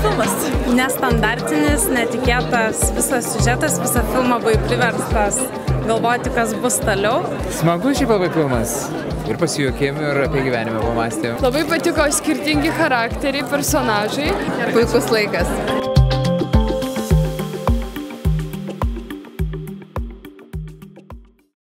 filmas. Nestandartinis, netikėtas visas siužetas, visą filmą buvai priverstas galvoti, kas bus toliau. Smagu šiaip labai filmas. Ir pasijuokėm, ir apie gyvenimą pamastėm. Labai patiko skirtingi charakteriai, personažai. Puikus laikas.